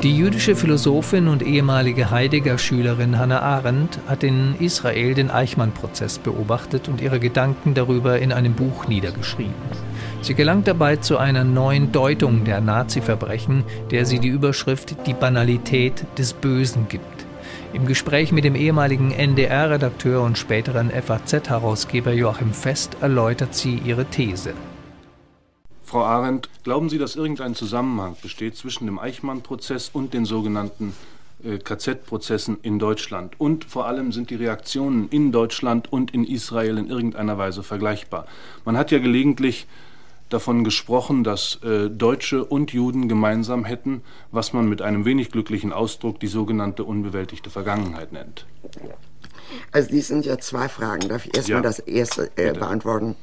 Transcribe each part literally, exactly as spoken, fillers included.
Die jüdische Philosophin und ehemalige Heidegger-Schülerin Hannah Arendt hat in Israel den Eichmann-Prozess beobachtet und ihre Gedanken darüber in einem Buch niedergeschrieben. Sie gelangt dabei zu einer neuen Deutung der Nazi-Verbrechen, der sie die Überschrift »Die Banalität des Bösen« gibt. Im Gespräch mit dem ehemaligen N D R-Redakteur und späteren F A Z-Herausgeber Joachim Fest erläutert sie ihre These. Frau Arendt, glauben Sie, dass irgendein Zusammenhang besteht zwischen dem Eichmann-Prozess und den sogenannten äh, K Z-Prozessen in Deutschland? Und vor allem sind die Reaktionen in Deutschland und in Israel in irgendeiner Weise vergleichbar? Man hat ja gelegentlich davon gesprochen, dass äh, Deutsche und Juden gemeinsam hätten, was man mit einem wenig glücklichen Ausdruck die sogenannte unbewältigte Vergangenheit nennt. Also dies sind ja zwei Fragen. Darf ich erstmal Ja. das erste äh, beantworten?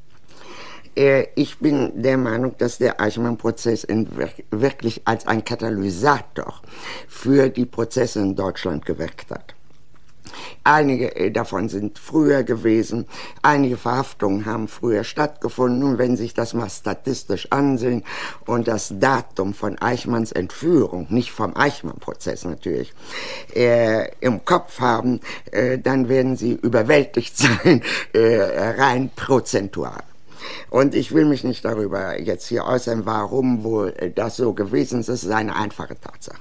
Ich bin der Meinung, dass der Eichmann-Prozess wirklich als ein Katalysator für die Prozesse in Deutschland gewirkt hat. Einige davon sind früher gewesen, einige Verhaftungen haben früher stattgefunden. Und wenn Sie sich das mal statistisch ansehen und das Datum von Eichmanns Entführung, nicht vom Eichmann-Prozess natürlich, äh, im Kopf haben, äh, dann werden Sie überwältigt sein, äh, rein prozentual. Und ich will mich nicht darüber jetzt hier äußern, warum wohl das so gewesen ist. Das ist eine einfache Tatsache.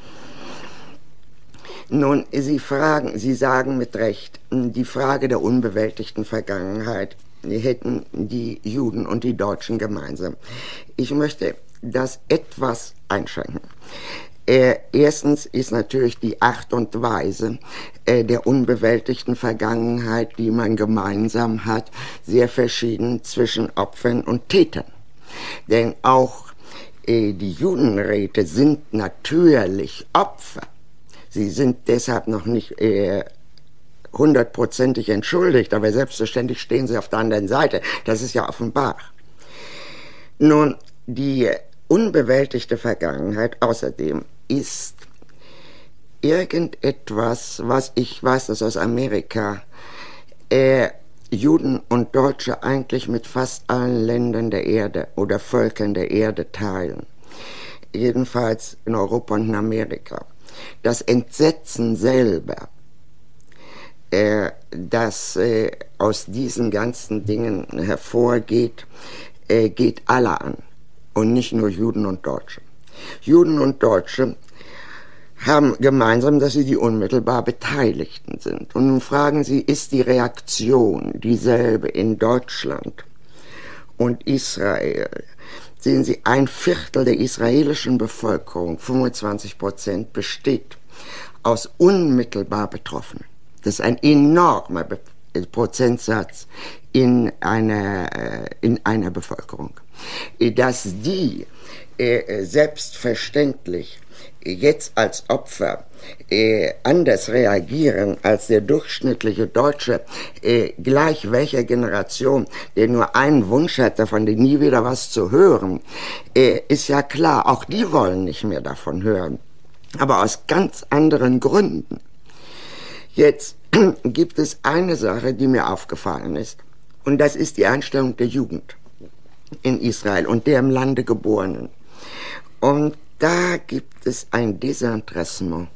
Nun, Sie fragen, Sie sagen mit Recht, die Frage der unbewältigten Vergangenheit hätten die Juden und die Deutschen gemeinsam. Ich möchte das etwas einschränken. Äh, erstens ist natürlich die Art und Weise äh, der unbewältigten Vergangenheit, die man gemeinsam hat, sehr verschieden zwischen Opfern und Tätern. Denn auch äh, die Judenräte sind natürlich Opfer. Sie sind deshalb noch nicht äh, hundertprozentig entschuldigt, aber selbstverständlich stehen sie auf der anderen Seite. Das ist ja offenbar. Nun, die unbewältigte Vergangenheit außerdem ist irgendetwas, was ich weiß, das aus Amerika, äh, Juden und Deutsche eigentlich mit fast allen Ländern der Erde oder Völkern der Erde teilen. Jedenfalls in Europa und in Amerika. Das Entsetzen selber, äh, das äh, aus diesen ganzen Dingen hervorgeht, äh, geht alle an. Und nicht nur Juden und Deutsche. Juden und Deutsche haben gemeinsam, dass sie die unmittelbar Beteiligten sind. Und nun fragen Sie, ist die Reaktion dieselbe in Deutschland und Israel? Sehen Sie, ein Viertel der israelischen Bevölkerung, fünfundzwanzig Prozent, besteht aus unmittelbar Betroffenen. Das ist ein enormer Be- Prozentsatz in einer, in einer Bevölkerung. Dass die äh, selbstverständlich jetzt als Opfer äh, anders reagieren als der durchschnittliche Deutsche, äh, gleich welcher Generation, der nur einen Wunsch hat, davon nie wieder was zu hören, äh, ist ja klar, auch die wollen nicht mehr davon hören, aber aus ganz anderen Gründen. Jetzt gibt es eine Sache, die mir aufgefallen ist, und das ist die Einstellung der Jugend in Israel und der im Lande Geborenen. Und da gibt es ein Desinteressement,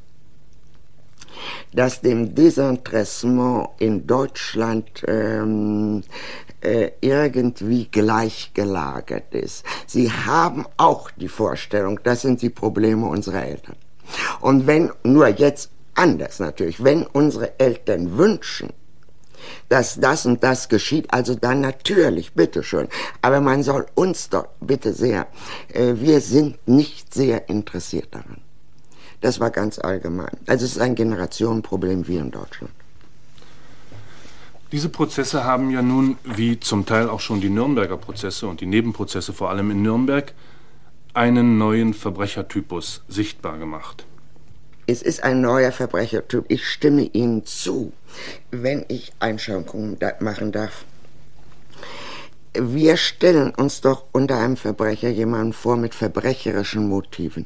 das dem Desinteressement in Deutschland ähm, äh, irgendwie gleichgelagert ist. Sie haben auch die Vorstellung, das sind die Probleme unserer Eltern. Und wenn, nur jetzt anders natürlich, wenn unsere Eltern wünschen, dass das und das geschieht, also dann natürlich, bitteschön. Aber man soll uns doch bitte sehr, äh, wir sind nicht sehr interessiert daran. Das war ganz allgemein. Also es ist ein Generationenproblem wie in Deutschland. Diese Prozesse haben ja nun, wie zum Teil auch schon die Nürnberger Prozesse und die Nebenprozesse vor allem in Nürnberg, einen neuen Verbrechertypus sichtbar gemacht. Es ist ein neuer Verbrechertyp. Ich stimme Ihnen zu, wenn ich Einschränkungen da machen darf. Wir stellen uns doch unter einem Verbrecher jemanden vor mit verbrecherischen Motiven.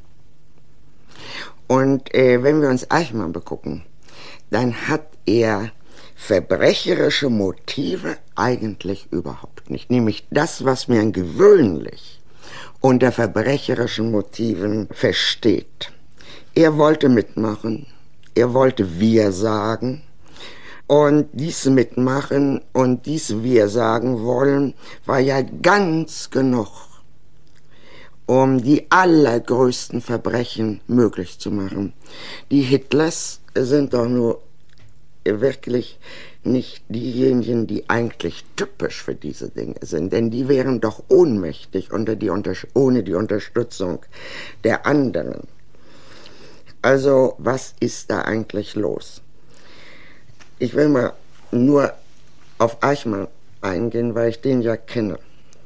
Und äh, wenn wir uns Eichmann begucken, dann hat er verbrecherische Motive eigentlich überhaupt nicht. Nämlich das, was man gewöhnlich unter verbrecherischen Motiven versteht. Er wollte mitmachen, er wollte Wir sagen. Und dies Mitmachen und dies Wir sagen wollen, war ja ganz genug, um die allergrößten Verbrechen möglich zu machen. Die Hitlers sind doch nur wirklich nicht diejenigen, die eigentlich typisch für diese Dinge sind, denn die wären doch ohnmächtig unter die Unter- ohne die Unterstützung der anderen. Also, was ist da eigentlich los? Ich will mal nur auf Eichmann eingehen, weil ich den ja kenne.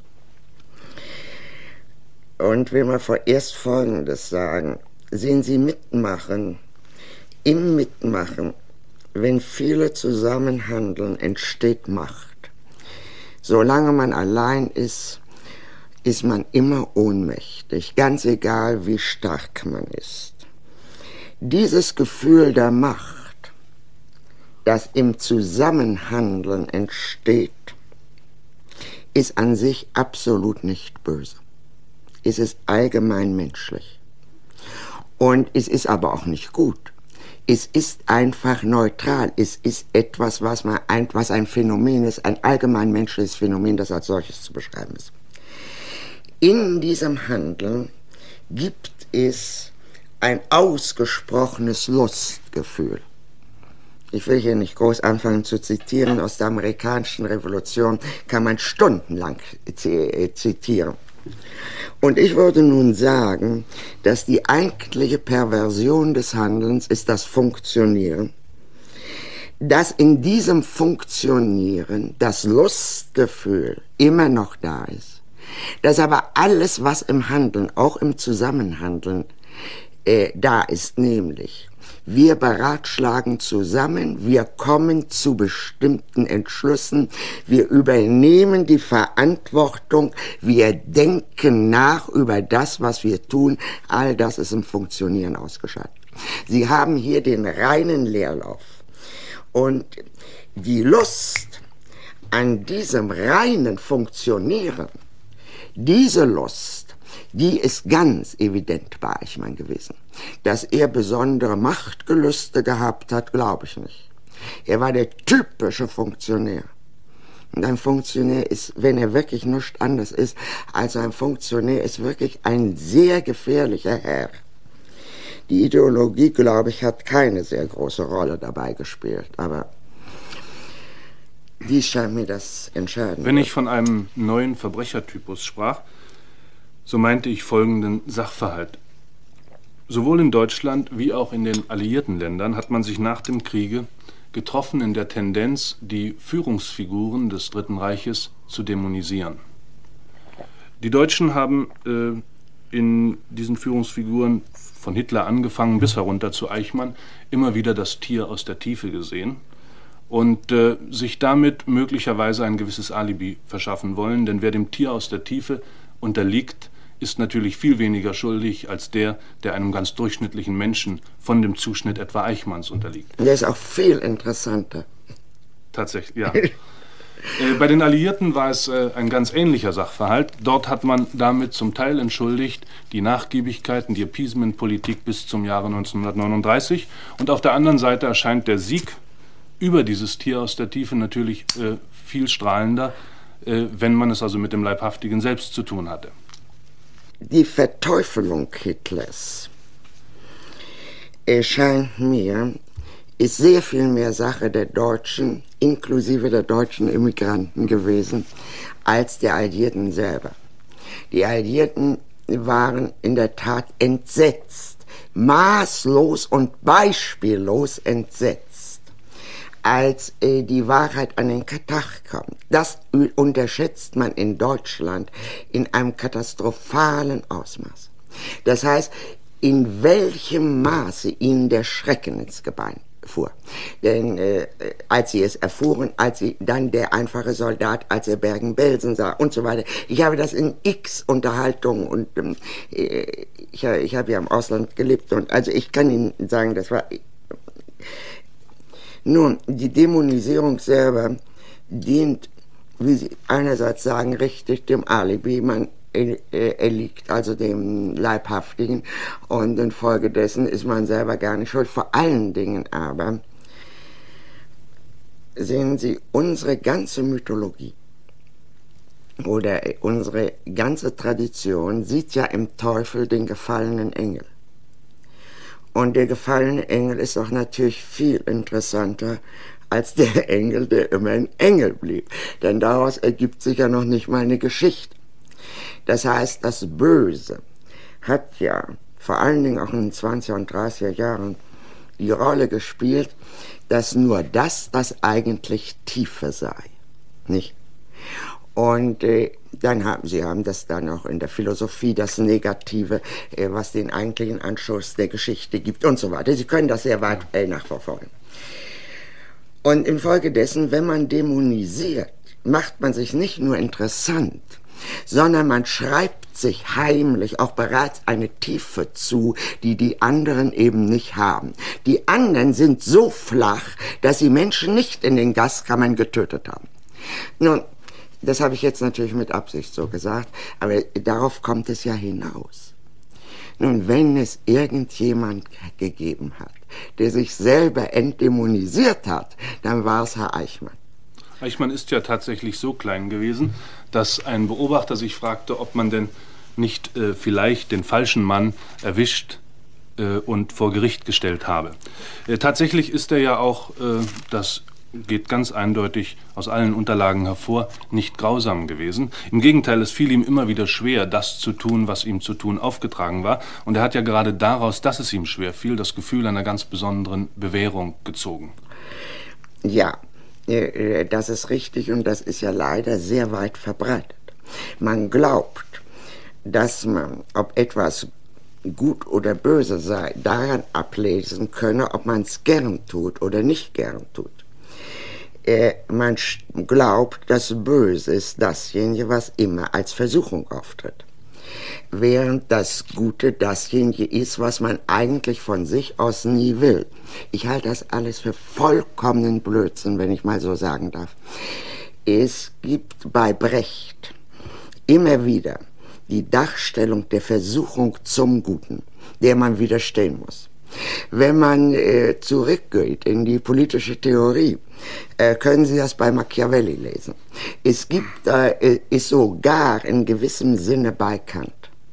Und will mal vorerst Folgendes sagen. Sehen Sie, Mitmachen, im Mitmachen, wenn viele zusammen handeln, entsteht Macht. Solange man allein ist, ist man immer ohnmächtig, ganz egal, wie stark man ist. Dieses Gefühl der Macht, das im Zusammenhandeln entsteht, ist an sich absolut nicht böse. Es ist allgemein menschlich. Und es ist aber auch nicht gut. Es ist einfach neutral. Es ist etwas, was, man ein, was ein Phänomen ist, ein allgemein menschliches Phänomen, das als solches zu beschreiben ist. In diesem Handeln gibt es ein ausgesprochenes Lustgefühl. Ich will hier nicht groß anfangen zu zitieren, aus der amerikanischen Revolution kann man stundenlang zitieren. Und ich würde nun sagen, dass die eigentliche Perversion des Handelns ist das Funktionieren. Dass in diesem Funktionieren das Lustgefühl immer noch da ist. Dass aber alles, was im Handeln, auch im Zusammenhandeln, äh, da ist, nämlich wir beratschlagen zusammen, wir kommen zu bestimmten Entschlüssen, wir übernehmen die Verantwortung, wir denken nach über das, was wir tun. All das ist im Funktionieren ausgeschaltet. Sie haben hier den reinen Leerlauf. Und die Lust an diesem reinen Funktionieren, diese Lust, die ist ganz evident bei Eichmann gewesen. Dass er besondere Machtgelüste gehabt hat, glaube ich nicht. Er war der typische Funktionär. Und ein Funktionär ist, wenn er wirklich nichts anderes ist, als ein Funktionär ist wirklich ein sehr gefährlicher Herr. Die Ideologie, glaube ich, hat keine sehr große Rolle dabei gespielt, aber die scheint mir das Entscheidende. Wenn ich von einem neuen Verbrechertypus sprach, so meinte ich folgenden Sachverhalt. Sowohl in Deutschland wie auch in den alliierten Ländern hat man sich nach dem Kriege getroffen in der Tendenz, die Führungsfiguren des Dritten Reiches zu dämonisieren. Die Deutschen haben äh, in diesen Führungsfiguren, von Hitler angefangen bis herunter zu Eichmann, immer wieder das Tier aus der Tiefe gesehen und äh, sich damit möglicherweise ein gewisses Alibi verschaffen wollen, denn wer dem Tier aus der Tiefe unterliegt, ist natürlich viel weniger schuldig als der, der einem ganz durchschnittlichen Menschen von dem Zuschnitt etwa Eichmanns unterliegt. Der ist auch viel interessanter. Tatsächlich, ja. äh, bei den Alliierten war es äh, ein ganz ähnlicher Sachverhalt. Dort hat man damit zum Teil entschuldigt die Nachgiebigkeiten, die Appeasement-Politik bis zum Jahre neunzehnhundertneununddreißig. Und auf der anderen Seite erscheint der Sieg über dieses Tier aus der Tiefe natürlich äh, viel strahlender, äh, wenn man es also mit dem Leibhaftigen selbst zu tun hatte. Die Verteufelung Hitlers erscheint mir, ist sehr viel mehr Sache der Deutschen, inklusive der deutschen Immigranten gewesen, als der Alliierten selber. Die Alliierten waren in der Tat entsetzt, maßlos und beispiellos entsetzt, als äh, die Wahrheit an den Tag kommt. Das unterschätzt man in Deutschland in einem katastrophalen Ausmaß. Das heißt, in welchem Maße ihnen der Schrecken ins Gebein fuhr. Denn äh, als sie es erfuhren, als sie dann der einfache Soldat, als er Bergen-Belsen sah und so weiter. Ich habe das in x Unterhaltungen und ähm, ich, ich habe ja im Ausland gelebt und also ich kann Ihnen sagen, das war... Nun, die Dämonisierung selber dient, wie Sie einerseits sagen, richtig dem Alibi. Man er liegt also dem Leibhaftigen und infolgedessen ist man selber gar nicht schuld. Vor allen Dingen aber, sehen Sie, unsere ganze Mythologie oder unsere ganze Tradition sieht ja im Teufel den gefallenen Engel. Und der gefallene Engel ist auch natürlich viel interessanter als der Engel, der immer ein Engel blieb. Denn daraus ergibt sich ja noch nicht mal eine Geschichte. Das heißt, das Böse hat ja vor allen Dingen auch in den zwanziger und dreißiger Jahren die Rolle gespielt, dass nur das das eigentlich Tiefe sei. Nicht? Und äh, dann haben sie haben das dann auch in der Philosophie, das Negative, äh, was den eigentlichen Anschluss der Geschichte gibt und so weiter. Sie können das sehr weit äh, nachverfolgen. Und infolgedessen, wenn man dämonisiert, macht man sich nicht nur interessant, sondern man schreibt sich heimlich auch bereits eine Tiefe zu, die die anderen eben nicht haben. Die anderen sind so flach, dass sie Menschen nicht in den Gaskammern getötet haben. Nun, das habe ich jetzt natürlich mit Absicht so gesagt, aber darauf kommt es ja hinaus. Nun, wenn es irgendjemand gegeben hat, der sich selber entdämonisiert hat, dann war es Herr Eichmann. Eichmann ist ja tatsächlich so klein gewesen, dass ein Beobachter sich fragte, ob man denn nicht äh, vielleicht den falschen Mann erwischt äh, und vor Gericht gestellt habe. Äh, tatsächlich ist er ja auch, äh, das geht ganz eindeutig aus allen Unterlagen hervor, nicht grausam gewesen. Im Gegenteil, es fiel ihm immer wieder schwer, das zu tun, was ihm zu tun aufgetragen war. Und er hat ja gerade daraus, dass es ihm schwer fiel, das Gefühl einer ganz besonderen Bewährung gezogen. Ja, das ist richtig und das ist ja leider sehr weit verbreitet. Man glaubt, dass man, ob etwas gut oder böse sei, daran ablesen könne, ob man es gern tut oder nicht gern tut. Äh, man glaubt, das Böse ist dasjenige, was immer als Versuchung auftritt. Während das Gute dasjenige ist, was man eigentlich von sich aus nie will. Ich halte das alles für vollkommenen Blödsinn, wenn ich mal so sagen darf. Es gibt bei Brecht immer wieder die Darstellung der Versuchung zum Guten, der man widerstehen muss. Wenn man äh, zurückgeht in die politische Theorie, äh, können Sie das bei Machiavelli lesen. Es gibt, äh, ist sogar in gewissem Sinne bei Kant.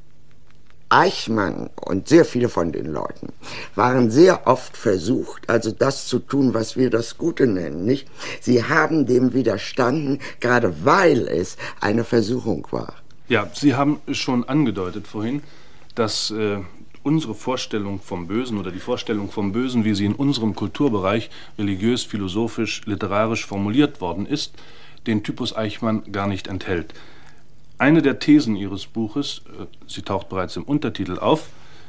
Eichmann und sehr viele von den Leuten waren sehr oft versucht, also das zu tun, was wir das Gute nennen, nicht? Sie haben dem widerstanden, gerade weil es eine Versuchung war. Ja, Sie haben schon angedeutet vorhin, dass äh, unsere Vorstellung vom Bösen oder die Vorstellung vom Bösen, wie sie in unserem Kulturbereich religiös, philosophisch, literarisch formuliert worden ist, den Typus Eichmann gar nicht enthält. Eine der Thesen Ihres Buches, sie taucht bereits im Untertitel auf,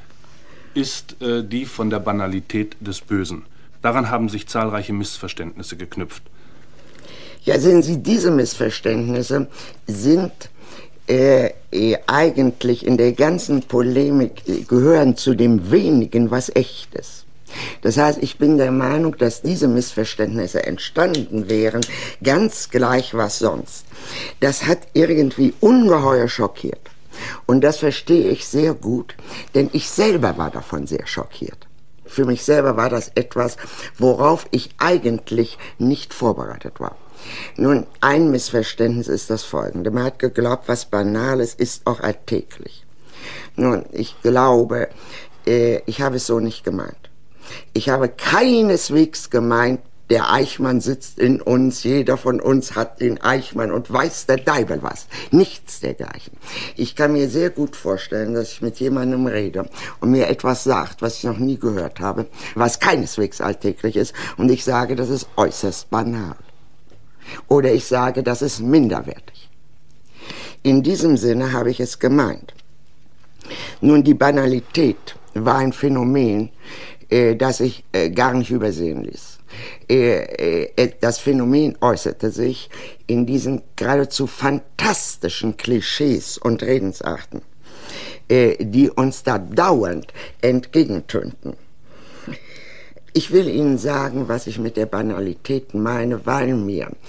ist äh, die von der Banalität des Bösen. Daran haben sich zahlreiche Missverständnisse geknüpft. Ja, sehen Sie, diese Missverständnisse sind äh, äh, eigentlich in der ganzen Polemik, äh, gehören zu dem wenigen, was echt ist. Das heißt, ich bin der Meinung, dass diese Missverständnisse entstanden wären, ganz gleich was sonst. Das hat irgendwie ungeheuer schockiert. Und das verstehe ich sehr gut, denn ich selber war davon sehr schockiert. Für mich selber war das etwas, worauf ich eigentlich nicht vorbereitet war. Nun, ein Missverständnis ist das folgende. Man hat geglaubt, was Banales ist auch alltäglich. Nun, ich glaube, äh, ich habe es so nicht gemeint. Ich habe keineswegs gemeint, der Eichmann sitzt in uns, jeder von uns hat den Eichmann und weiß der Deibel was. Nichts dergleichen. Ich kann mir sehr gut vorstellen, dass ich mit jemandem rede und mir etwas sagt, was ich noch nie gehört habe, was keineswegs alltäglich ist, und ich sage, das ist äußerst banal. Oder ich sage, das ist minderwertig. In diesem Sinne habe ich es gemeint. Nun, die Banalität war ein Phänomen, äh, das ich äh, gar nicht übersehen ließ. Äh, äh, das Phänomen äußerte sich in diesen geradezu fantastischen Klischees und Redensarten, äh, die uns da dauernd entgegentönten. Ich will Ihnen sagen, was ich mit der Banalität meine, weil mir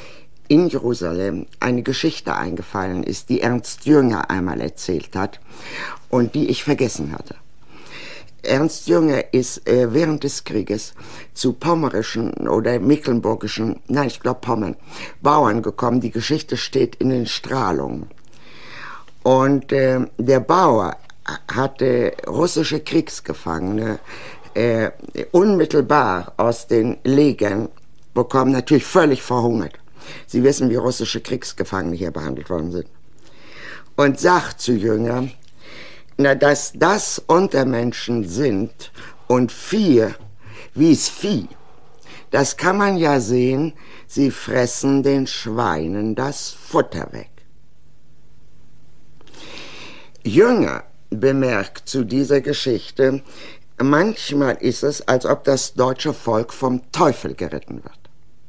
in Jerusalem eine Geschichte eingefallen ist, die Ernst Jünger einmal erzählt hat und die ich vergessen hatte. Ernst Jünger ist äh, während des Krieges zu pommerischen oder mecklenburgischen, nein, ich glaube Pommern, Bauern gekommen. Die Geschichte steht in den Strahlungen. Und äh, der Bauer hatte russische Kriegsgefangene äh, unmittelbar aus den Legern bekommen, natürlich völlig verhungert. Sie wissen, wie russische Kriegsgefangene hier behandelt worden sind. Und sagt zu Jünger, na, dass das Untermenschen sind und Vieh, wie es Vieh, das kann man ja sehen, sie fressen den Schweinen das Futter weg. Jünger bemerkt zu dieser Geschichte, manchmal ist es, als ob das deutsche Volk vom Teufel geritten wird.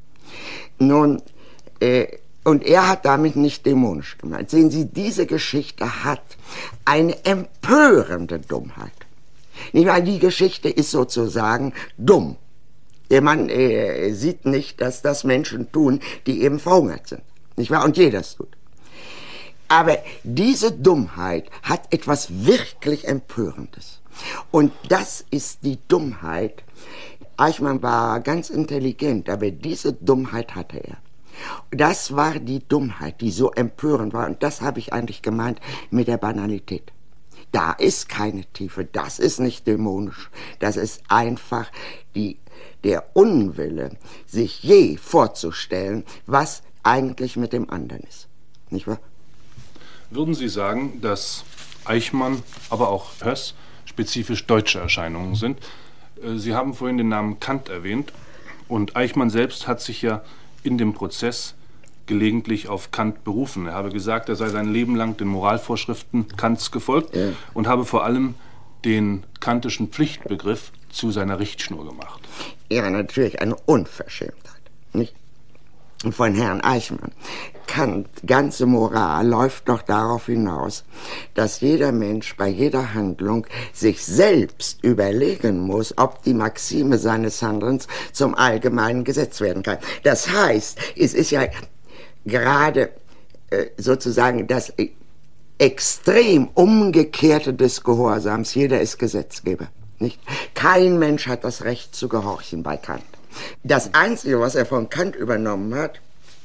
Nun, äh, und er hat damit nicht dämonisch gemeint. Sehen Sie, diese Geschichte hat eine empörende Dummheit. Nicht wahr? Die Geschichte ist sozusagen dumm. Der Mann äh, sieht nicht, dass das Menschen tun, die eben verhungert sind. Nicht wahr? Und jeder es tut. Aber diese Dummheit hat etwas wirklich Empörendes. Und das ist die Dummheit. Eichmann war ganz intelligent, aber diese Dummheit hatte er. Das war die Dummheit, die so empörend war. Und das habe ich eigentlich gemeint mit der Banalität. Da ist keine Tiefe, das ist nicht dämonisch. Das ist einfach die, der Unwille, sich je vorzustellen, was eigentlich mit dem anderen ist. Nicht wahr? Würden Sie sagen, dass Eichmann, aber auch Höss spezifisch deutsche Erscheinungen sind? Sie haben vorhin den Namen Kant erwähnt und Eichmann selbst hat sich ja in dem Prozess gelegentlich auf Kant berufen. Er habe gesagt, er sei sein Leben lang den Moralvorschriften Kants gefolgt ja. und habe vor allem den kantischen Pflichtbegriff zu seiner Richtschnur gemacht. Ja, natürlich eine Unverschämtheit, nicht? Von Herrn Eichmann. Kant, ganze Moral läuft doch darauf hinaus, dass jeder Mensch bei jeder Handlung sich selbst überlegen muss, ob die Maxime seines Handelns zum allgemeinen Gesetz werden kann. Das heißt, es ist ja gerade äh, sozusagen das extrem Umgekehrte des Gehorsams. Jeder ist Gesetzgeber, nicht? Kein Mensch hat das Recht zu gehorchen bei Kant. Das Einzige, was er von Kant übernommen hat,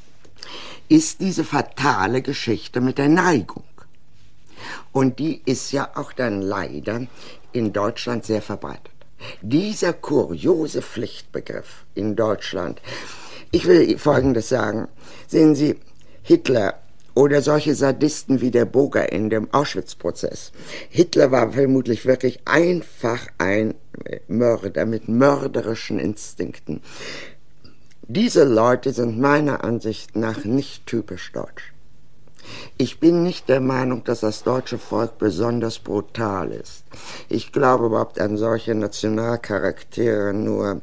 ist diese fatale Geschichte mit der Neigung. Und die ist ja auch dann leider in Deutschland sehr verbreitet. Dieser kuriose Pflichtbegriff in Deutschland. Ich will Folgendes sagen. Sehen Sie, Hitler oder solche Sadisten wie der Boger in dem Auschwitz-Prozess. Hitler war vermutlich wirklich einfach ein Mörder mit mörderischen Instinkten. Diese Leute sind meiner Ansicht nach nicht typisch deutsch. Ich bin nicht der Meinung, dass das deutsche Volk besonders brutal ist. Ich glaube überhaupt an solche Nationalcharaktere nur.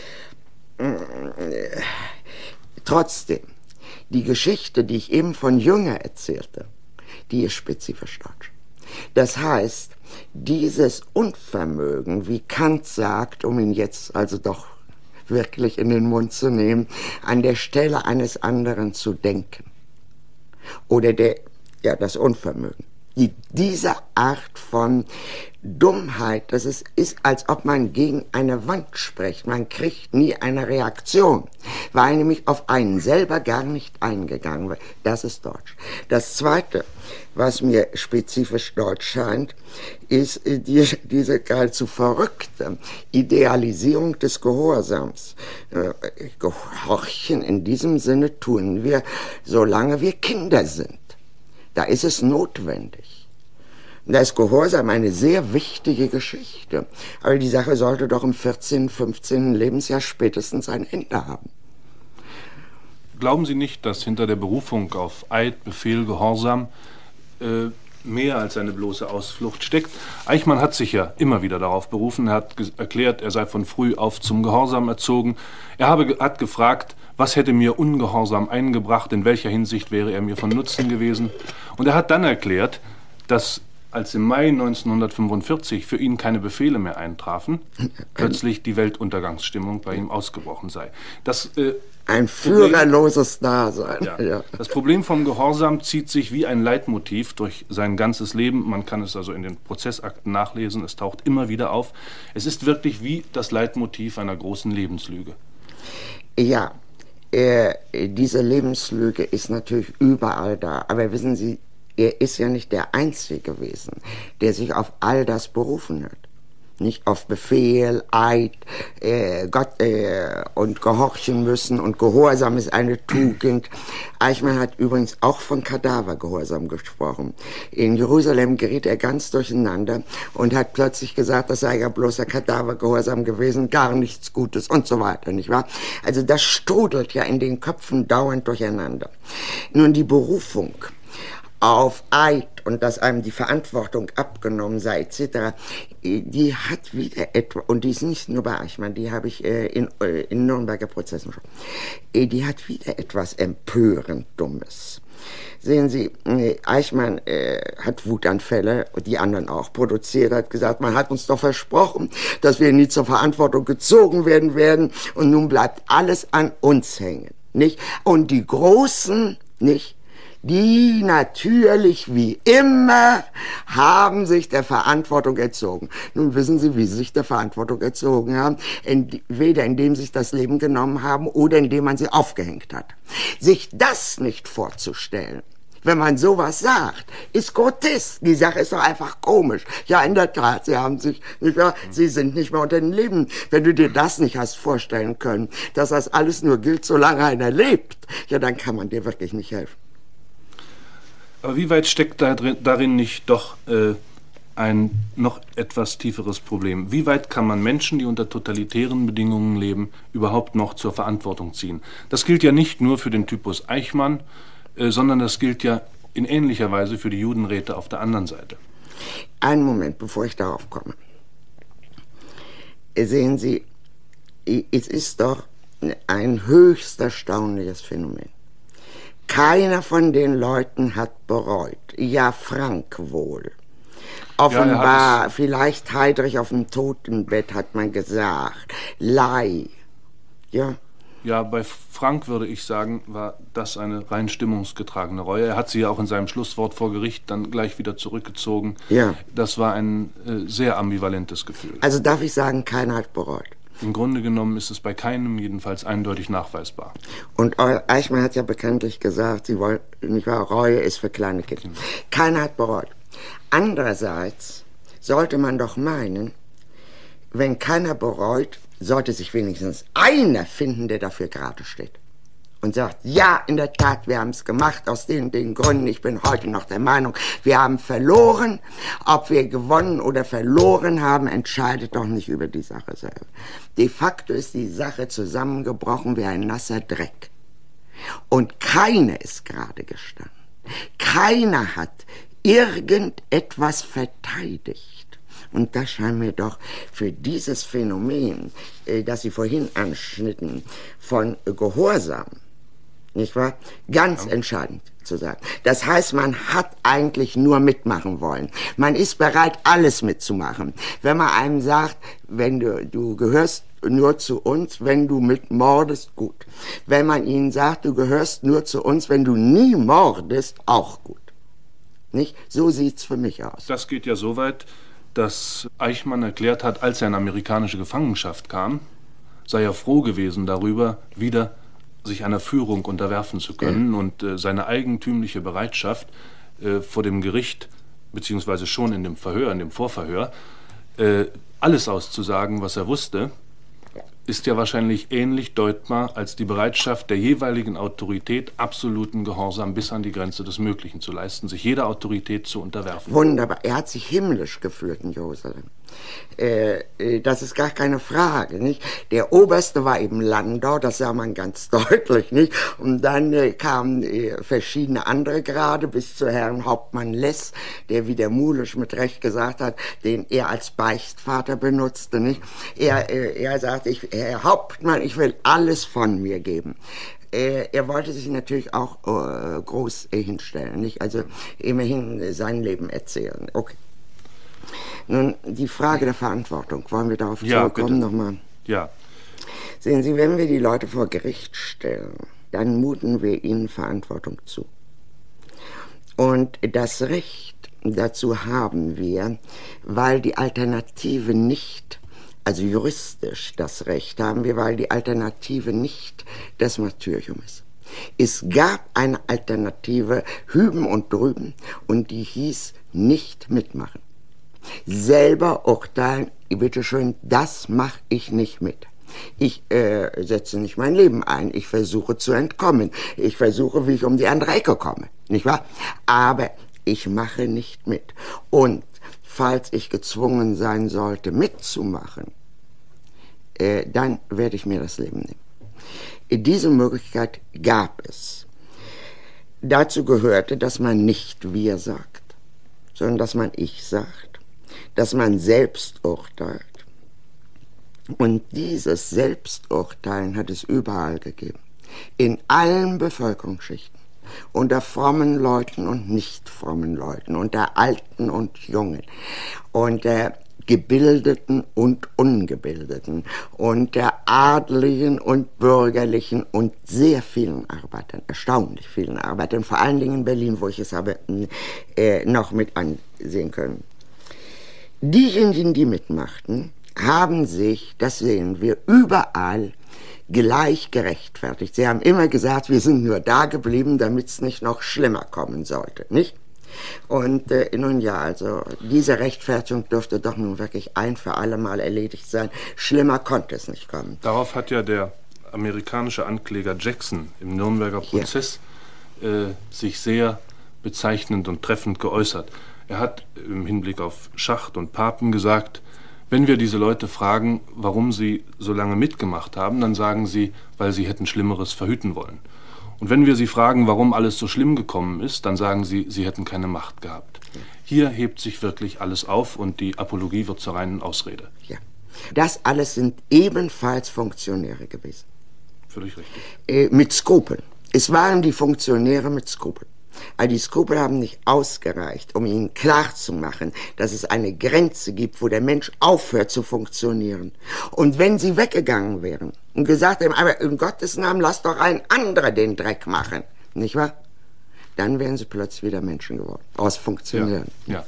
Trotzdem, die Geschichte, die ich eben von Jünger erzählte, die ist spezifisch deutsch. Das heißt, dieses Unvermögen, wie Kant sagt, um ihn jetzt also doch wirklich in den Mund zu nehmen, an der Stelle eines anderen zu denken. Oder der, ja, das Unvermögen. Die, diese Art von Dummheit, das ist, ist, als ob man gegen eine Wand spricht. Man kriegt nie eine Reaktion, weil nämlich auf einen selber gar nicht eingegangen wird. Das ist deutsch. Das Zweite, was mir spezifisch deutsch scheint, ist die, diese geradezu verrückte Idealisierung des Gehorsams. Gehorchen in diesem Sinne tun wir, solange wir Kinder sind. Da ist es notwendig. Da ist Gehorsam eine sehr wichtige Geschichte. Aber die Sache sollte doch im vierzehnten, fünfzehnten Lebensjahr spätestens ein Ende haben. Glauben Sie nicht, dass hinter der Berufung auf Eid, Befehl, Gehorsam äh, mehr als eine bloße Ausflucht steckt? Eichmann hat sich ja immer wieder darauf berufen. Er hat erklärt, er sei von früh auf zum Gehorsam erzogen. Er habe, hat gefragt, was hätte mir Ungehorsam eingebracht, in welcher Hinsicht wäre er mir von Nutzen gewesen. Und er hat dann erklärt, dass als im Mai neunzehnhundertfünfundvierzig für ihn keine Befehle mehr eintrafen, plötzlich die Weltuntergangsstimmung bei ihm ausgebrochen sei. Das, äh, ein führerloses Dasein. Ja. Ja. Das Problem vom Gehorsam zieht sich wie ein Leitmotiv durch sein ganzes Leben. Man kann es also in den Prozessakten nachlesen. Es taucht immer wieder auf. Es ist wirklich wie das Leitmotiv einer großen Lebenslüge. Ja, äh, diese Lebenslüge ist natürlich überall da. Aber wissen Sie, er ist ja nicht der Einzige gewesen, der sich auf all das berufen hat. Nicht auf Befehl, Eid, äh, Gott äh, und gehorchen müssen und Gehorsam ist eine Tugend. Eichmann hat übrigens auch von Kadavergehorsam gesprochen. In Jerusalem geriet er ganz durcheinander und hat plötzlich gesagt, das sei ja bloßer Kadavergehorsam gewesen, gar nichts Gutes und so weiter, nicht wahr? Also das strudelt ja in den Köpfen dauernd durcheinander. Nun, die Berufung auf Eid und dass einem die Verantwortung abgenommen sei, et cetera, die hat wieder etwa, und die ist nicht nur bei Eichmann, die habe ich äh, in, äh, in Nürnberger Prozessen schon, äh, die hat wieder etwas empörend Dummes. Sehen Sie, äh, Eichmann äh, hat Wutanfälle, und die anderen auch, produziert, hat gesagt, man hat uns doch versprochen, dass wir nie zur Verantwortung gezogen werden werden, und nun bleibt alles an uns hängen, nicht? Und die Großen, nicht? Die natürlich wie immer haben sich der Verantwortung entzogen. Nun wissen Sie, wie sie sich der Verantwortung entzogen haben. Entweder indem sie sich das Leben genommen haben oder indem man sie aufgehängt hat. Sich das nicht vorzustellen, wenn man sowas sagt, ist grotesk. Die Sache ist doch einfach komisch. Ja, in der Tat, sie haben sich, nicht wahr? Sie sind nicht mehr unter den Leben. Wenn du dir das nicht hast vorstellen können, dass das alles nur gilt, solange einer lebt, ja, dann kann man dir wirklich nicht helfen. Aber wie weit steckt da drin, darin nicht doch äh, ein noch etwas tieferes Problem? Wie weit kann man Menschen, die unter totalitären Bedingungen leben, überhaupt noch zur Verantwortung ziehen? Das gilt ja nicht nur für den Typus Eichmann, äh, sondern das gilt ja in ähnlicher Weise für die Judenräte auf der anderen Seite. Einen Moment, bevor ich darauf komme. Sehen Sie, es ist doch ein höchst erstaunliches Phänomen. Keiner von den Leuten hat bereut. Ja, Frank wohl. Offenbar, ja, vielleicht Heydrich auf dem Totenbett, hat man gesagt. Lei. Ja. Ja, bei Frank würde ich sagen, war das eine rein stimmungsgetragene Reue. Er hat sie ja auch in seinem Schlusswort vor Gericht dann gleich wieder zurückgezogen. Ja. Das war ein äh, sehr ambivalentes Gefühl. Also darf ich sagen, keiner hat bereut. Im Grunde genommen ist es bei keinem jedenfalls eindeutig nachweisbar. Und Eichmann hat ja bekanntlich gesagt, sie wollen, nicht wahr, Reue ist für kleine Kinder. Keiner hat bereut. Andererseits sollte man doch meinen, wenn keiner bereut, sollte sich wenigstens einer finden, der dafür gerade steht. Und sagt, ja, in der Tat, wir haben es gemacht, aus den, den Gründen, ich bin heute noch der Meinung, wir haben verloren. Ob wir gewonnen oder verloren haben, entscheidet doch nicht über die Sache selber. De facto ist die Sache zusammengebrochen wie ein nasser Dreck. Und keiner ist gerade gestanden. Keiner hat irgendetwas verteidigt. Und das scheint mir doch für dieses Phänomen, äh, das Sie vorhin anschnitten, von äh, Gehorsam, nicht wahr? Ganz ja. entscheidend zu sein. Das heißt, man hat eigentlich nur mitmachen wollen. Man ist bereit, alles mitzumachen. Wenn man einem sagt, wenn du, du gehörst nur zu uns, wenn du mit mordest, gut. Wenn man ihnen sagt, du gehörst nur zu uns, wenn du nie mordest, auch gut. Nicht? So sieht's für mich aus. Das geht ja so weit, dass Eichmann erklärt hat, als er in amerikanische Gefangenschaft kam, sei er froh gewesen darüber, wieder sich einer Führung unterwerfen zu können ja. und äh, seine eigentümliche Bereitschaft äh, vor dem Gericht, beziehungsweise schon in dem Verhör, in dem Vorverhör, äh, alles auszusagen, was er wusste, ist ja wahrscheinlich ähnlich deutbar als die Bereitschaft der jeweiligen Autorität, absoluten Gehorsam bis an die Grenze des Möglichen zu leisten, sich jeder Autorität zu unterwerfen. Wunderbar. Er hat sich himmlisch gefühlt in Jerusalem. Äh, das ist gar keine Frage, nicht? Der Oberste war eben Landau, das sah man ganz deutlich, nicht? Und dann äh, kamen äh, verschiedene andere Grade bis zu Herrn Hauptmann Less, der, wie der Mulisch mit Recht gesagt hat, den er als Beichtvater benutzte, nicht? Er, äh, er sagte, ich, Herr Hauptmann, ich will alles von mir geben. Äh, er wollte sich natürlich auch äh, groß äh, hinstellen, nicht? Also immerhin sein Leben erzählen. Okay. Nun, die Frage der Verantwortung, wollen wir darauf ja, zurückkommen nochmal? Ja. Sehen Sie, wenn wir die Leute vor Gericht stellen, dann muten wir ihnen Verantwortung zu. Und das Recht dazu haben wir, weil die Alternative nicht, also juristisch das Recht haben wir, weil die Alternative nicht das Martyrium ist. Es gab eine Alternative hüben und drüben und die hieß nicht mitmachen. Selber urteilen, bitteschön, das mache ich nicht mit. Ich äh, setze nicht mein Leben ein, ich versuche zu entkommen, ich versuche, wie ich um die andere Ecke komme, nicht wahr? Aber ich mache nicht mit. Und falls ich gezwungen sein sollte, mitzumachen, äh, dann werde ich mir das Leben nehmen. Diese Möglichkeit gab es. Dazu gehörte, dass man nicht wir sagt, sondern dass man ich sagt, dass man selbst urteilt. Und dieses Selbsturteilen hat es überall gegeben, in allen Bevölkerungsschichten, unter frommen Leuten und nicht frommen Leuten, unter Alten und Jungen, unter Gebildeten und Ungebildeten, unter Adligen und Bürgerlichen und sehr vielen Arbeitern, erstaunlich vielen Arbeitern, vor allen Dingen in Berlin, wo ich es habe äh, noch mit ansehen können. Diejenigen, die mitmachten, haben sich, das sehen wir, überall gleich gerechtfertigt. Sie haben immer gesagt, wir sind nur da geblieben, damit es nicht noch schlimmer kommen sollte, nicht? Und äh, nun ja, also diese Rechtfertigung dürfte doch nun wirklich ein für alle Mal erledigt sein. Schlimmer konnte es nicht kommen. Darauf hat ja der amerikanische Ankläger Jackson im Nürnberger Prozess ja. äh, sich sehr bezeichnend und treffend geäußert. Er hat im Hinblick auf Schacht und Papen gesagt, wenn wir diese Leute fragen, warum sie so lange mitgemacht haben, dann sagen sie, weil sie hätten Schlimmeres verhüten wollen. Und wenn wir sie fragen, warum alles so schlimm gekommen ist, dann sagen sie, sie hätten keine Macht gehabt. Hier hebt sich wirklich alles auf und die Apologie wird zur reinen Ausrede. Ja, das alles sind ebenfalls Funktionäre gewesen. Völlig richtig. Äh, mit Skrupeln. Es waren die Funktionäre mit Skrupeln. Aber die Skrupel haben nicht ausgereicht, um ihnen klarzumachen, dass es eine Grenze gibt, wo der Mensch aufhört zu funktionieren. Und wenn sie weggegangen wären und gesagt haben, aber in Gottes Namen, lass doch ein anderer den Dreck machen, nicht wahr? Dann wären sie plötzlich wieder Menschen geworden, aus Funktionären. Ja,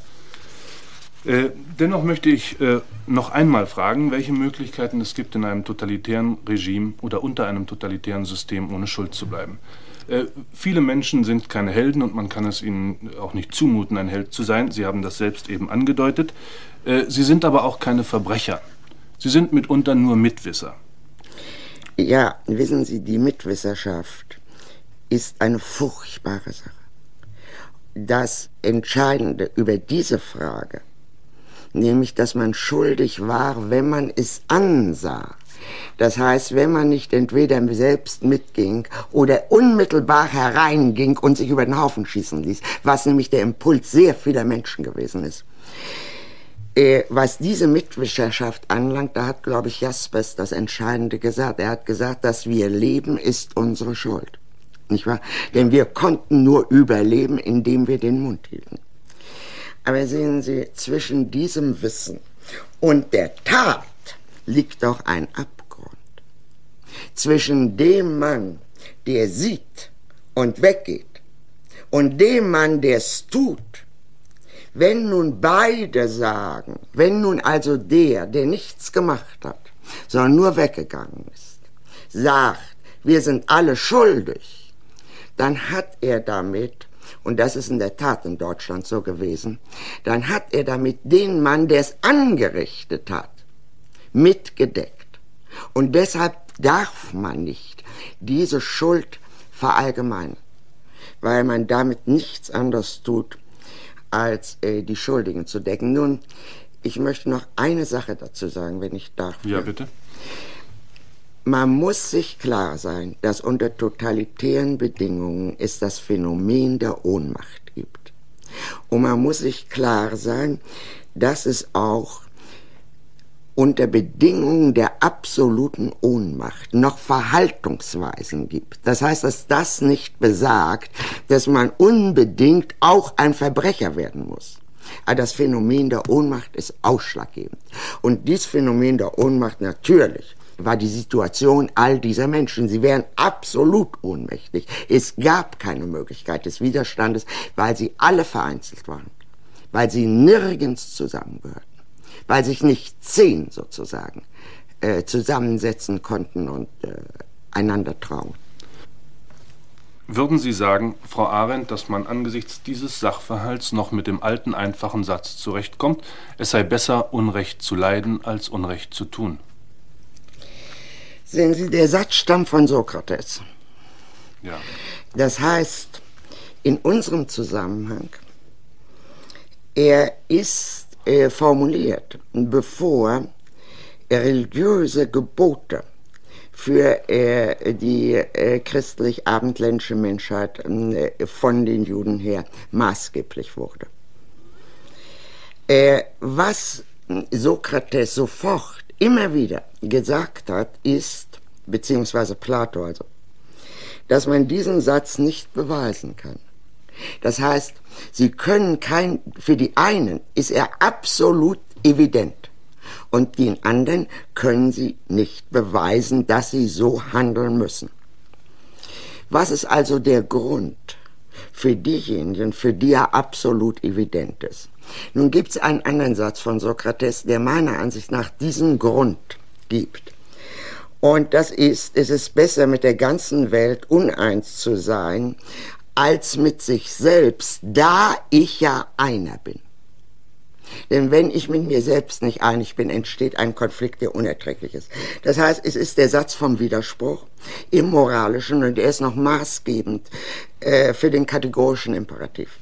ja. Äh, dennoch möchte ich äh, noch einmal fragen, welche Möglichkeiten es gibt, in einem totalitären Regime oder unter einem totalitären System ohne Schuld zu bleiben. Äh, viele Menschen sind keine Helden und man kann es ihnen auch nicht zumuten, ein Held zu sein. Sie haben das selbst eben angedeutet. Äh, sie sind aber auch keine Verbrecher. Sie sind mitunter nur Mitwisser. Ja, wissen Sie, die Mitwisserschaft ist eine furchtbare Sache. Das Entscheidende über diese Frage, nämlich, dass man schuldig war, wenn man es ansah. Das heißt, wenn man nicht entweder selbst mitging oder unmittelbar hereinging und sich über den Haufen schießen ließ, was nämlich der Impuls sehr vieler Menschen gewesen ist. Äh, was diese Mitwisserschaft anlangt, da hat, glaube ich, Jaspers das Entscheidende gesagt. Er hat gesagt, dass wir leben, ist unsere Schuld. Nicht wahr? Denn wir konnten nur überleben, indem wir den Mund hielten. Aber sehen Sie, zwischen diesem Wissen und der Tat liegt auch ein Abgrund. Zwischen dem Mann, der sieht und weggeht, und dem Mann, der es tut. Wenn nun beide sagen, wenn nun also der, der nichts gemacht hat, sondern nur weggegangen ist, sagt, wir sind alle schuldig, dann hat er damit, und das ist in der Tat in Deutschland so gewesen, dann hat er damit den Mann, der es angerichtet hat, mitgedeckt. Und deshalb darf man nicht diese Schuld verallgemeinern, weil man damit nichts anderes tut, als äh, die Schuldigen zu decken. Nun, ich möchte noch eine Sache dazu sagen, wenn ich darf. Ja, bitte. Man muss sich klar sein, dass unter totalitären Bedingungen es das Phänomen der Ohnmacht gibt. Und man muss sich klar sein, dass es auch unter Bedingungen der absoluten Ohnmacht noch Verhaltungsweisen gibt. Das heißt, dass das nicht besagt, dass man unbedingt auch ein Verbrecher werden muss. Aber das Phänomen der Ohnmacht ist ausschlaggebend. Und dieses Phänomen der Ohnmacht, natürlich, war die Situation all dieser Menschen. Sie wären absolut ohnmächtig. Es gab keine Möglichkeit des Widerstandes, weil sie alle vereinzelt waren, weil sie nirgends zusammengehörten, weil sich nicht zehn sozusagen äh, zusammensetzen konnten und äh, einander trauen. Würden Sie sagen, Frau Arendt, dass man angesichts dieses Sachverhalts noch mit dem alten, einfachen Satz zurechtkommt, es sei besser, Unrecht zu leiden, als Unrecht zu tun? Sehen Sie, der Satz stammt von Sokrates. Ja. Das heißt, in unserem Zusammenhang, er ist äh, formuliert, bevor religiöse Gebote für äh, die äh, christlich-abendländische Menschheit äh, von den Juden her maßgeblich wurde. Äh, was Sokrates sofort immer wieder gesagt hat, ist, beziehungsweise Plato also, dass man diesen Satz nicht beweisen kann. Das heißt, sie können kein, für die einen ist er absolut evident. Und den anderen können sie nicht beweisen, dass sie so handeln müssen. Was ist also der Grund für diejenigen, für die er absolut evident ist? Nun gibt es einen anderen Satz von Sokrates, der meiner Ansicht nach diesen Grund gibt. Und das ist, es ist besser, mit der ganzen Welt uneins zu sein, als mit sich selbst, da ich ja einer bin. Denn wenn ich mit mir selbst nicht einig bin, entsteht ein Konflikt, der unerträglich ist. Das heißt, es ist der Satz vom Widerspruch im Moralischen und er ist noch maßgebend äh, für den kategorischen Imperativ.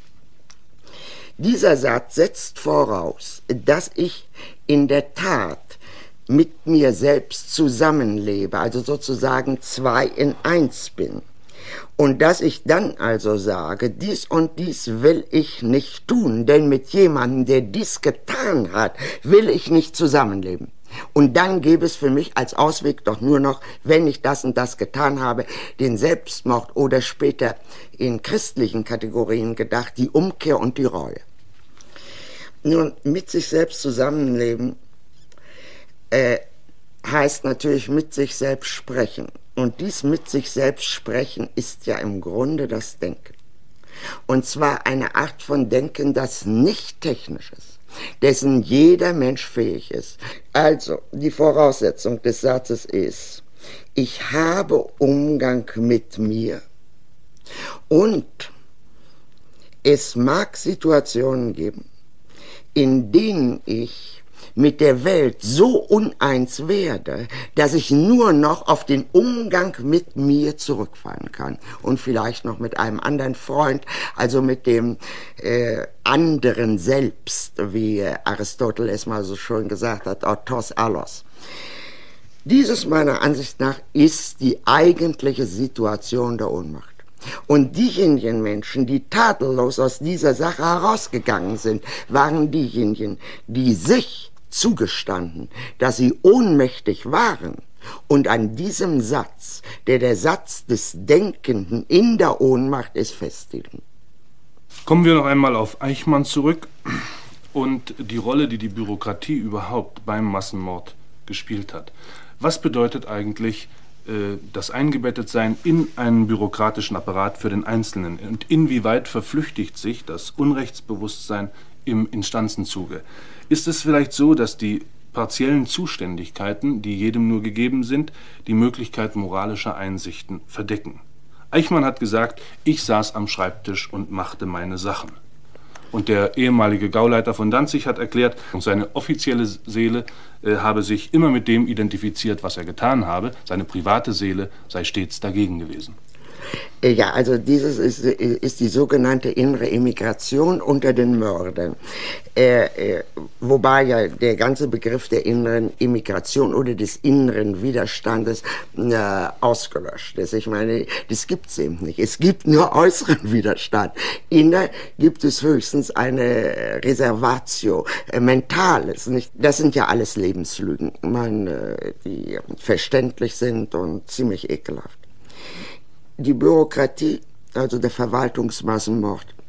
Dieser Satz setzt voraus, dass ich in der Tat mit mir selbst zusammenlebe, also sozusagen zwei in eins bin. Und dass ich dann also sage, dies und dies will ich nicht tun, denn mit jemandem, der dies getan hat, will ich nicht zusammenleben. Und dann gäbe es für mich als Ausweg doch nur noch, wenn ich das und das getan habe, den Selbstmord oder später in christlichen Kategorien gedacht, die Umkehr und die Reue. Nun, mit sich selbst zusammenleben äh, heißt natürlich mit sich selbst sprechen. Und dies mit sich selbst sprechen ist ja im Grunde das Denken. Und zwar eine Art von Denken, das nicht technisch ist, dessen jeder Mensch fähig ist. Also, die Voraussetzung des Satzes ist, ich habe Umgang mit mir und es mag Situationen geben, in denen ich mit der Welt so uneins werde, dass ich nur noch auf den Umgang mit mir zurückfallen kann. Und vielleicht noch mit einem anderen Freund, also mit dem äh, anderen Selbst, wie Aristoteles mal so schön gesagt hat, autos allos. Dieses meiner Ansicht nach ist die eigentliche Situation der Ohnmacht. Und diejenigen Menschen, die tadellos aus dieser Sache herausgegangen sind, waren diejenigen, die sich zugestanden, dass sie ohnmächtig waren und an diesem Satz, der der Satz des Denkenden in der Ohnmacht ist, festhielten. Kommen wir noch einmal auf Eichmann zurück und die Rolle, die die Bürokratie überhaupt beim Massenmord gespielt hat. Was bedeutet eigentlich äh, das Eingebettetsein in einen bürokratischen Apparat für den Einzelnen und inwieweit verflüchtigt sich das Unrechtsbewusstsein im Instanzenzuge? Ist es vielleicht so, dass die partiellen Zuständigkeiten, die jedem nur gegeben sind, die Möglichkeit moralischer Einsichten verdecken? Eichmann hat gesagt, ich saß am Schreibtisch und machte meine Sachen. Und der ehemalige Gauleiter von Danzig hat erklärt, seine offizielle Seele äh, habe sich immer mit dem identifiziert, was er getan habe. Seine private Seele sei stets dagegen gewesen. Ja, also dieses ist, ist die sogenannte innere Emigration unter den Mördern. Äh, äh, wobei ja der ganze Begriff der inneren Emigration oder des inneren Widerstandes äh, ausgelöscht ist. Ich meine, das gibt es eben nicht. Es gibt nur äußeren Widerstand. Inner gibt es höchstens eine Reservatio, äh, Mentales. Nicht? Das sind ja alles Lebenslügen, man, äh, die verständlich sind und ziemlich ekelhaft. Die Bürokratie, also der Verwaltungsmassenmord,